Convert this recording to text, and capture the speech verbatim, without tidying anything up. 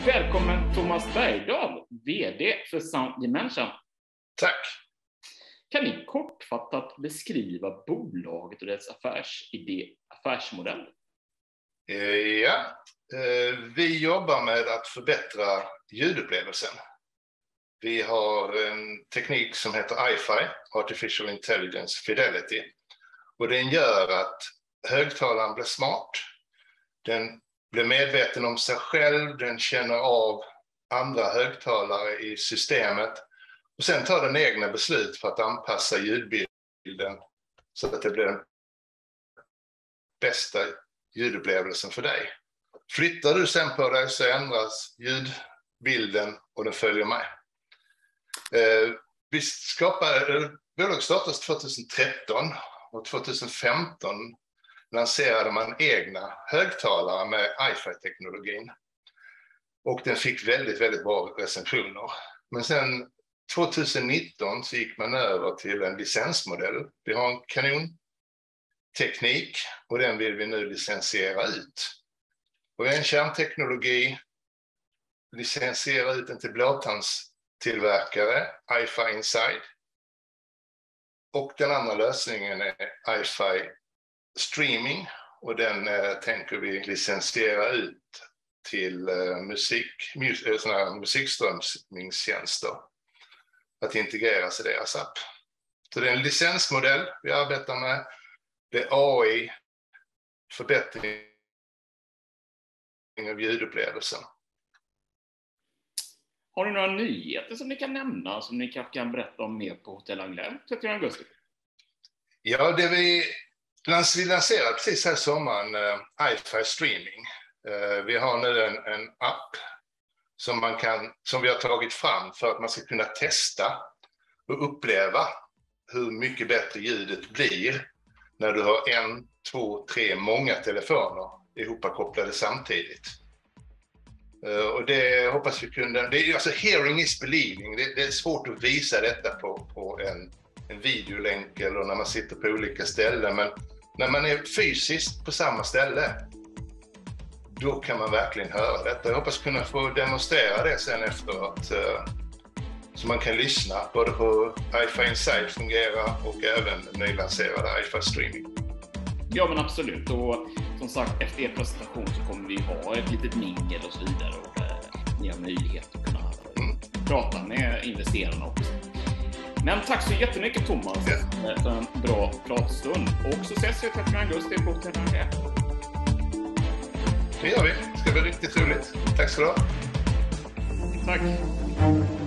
Välkommen Thomas Bergdahl, vd för Sound Dimension. Tack. Kan ni kortfattat beskriva bolaget och dess affärsidé, affärsmodell? Ja, vi jobbar med att förbättra ljudupplevelsen. Vi har en teknik som heter I F I, Artificial Intelligence Fidelity. Och den gör att högtalaren blir smart. Den blir medveten om sig själv, den känner av andra högtalare i systemet. Och sen tar den egna beslut för att anpassa ljudbilden så att det blir den bästa ljudupplevelsen för dig. Flyttar du sen på dig så ändras ljudbilden och den följer med. Eh, vi skapade, bolaget startades tjugohundratretton och tjugohundrafemton lanserade man egna högtalare med I F I-teknologin. Och den fick väldigt, väldigt bra recensioner. Men sen tjugonitton så gick man över till en licensmodell. Vi har en kanonteknik och den vill vi nu licensiera ut. Och en kärnteknologi, licensiera ut den till blåtandstillverkare, I F I Inside. Och den andra lösningen är I F I Streaming och den eh, tänker vi licensiera ut till eh, musik, mus, såna musikströmningstjänster att integreras i deras app. Så det är en licensmodell vi arbetar med. Det är A I, förbättring av ljudupplevelsen. Har ni några nyheter som ni kan nämna som ni kanske kan berätta om mer på Hotell Anglaire trettionde augusti? Ja, det vi, vi lanserade precis här sommaren uh, I F I Streaming. Uh, vi har nu en, en app som, man kan, som vi har tagit fram för att man ska kunna testa och uppleva hur mycket bättre ljudet blir när du har en, två, tre, många telefoner ihopkopplade samtidigt. Uh, och det hoppas vi kunde, det är, alltså hearing is believing, det, det är svårt att visa detta på, på en, en videolänk eller när man sitter på olika ställen, men när man är fysiskt på samma ställe då kan man verkligen höra detta. Jag hoppas kunna få demonstrera det sen efteråt uh, så man kan lyssna både på I F I Inside fungerar och även nylanserade I F I Streaming. Ja, men absolut. Och som sagt, efter er presentation så kommer vi ha ett litet mingel och så vidare. Och eh, ni har möjlighet att kunna mm. prata med investerarna också. Men tack så jättemycket Thomas yeah. för en bra pratstund. Och så ses vi trettonde augusti på Hotell Anglaire. Det gör vi. Det ska bli riktigt roligt. Tack så du ha. Tack.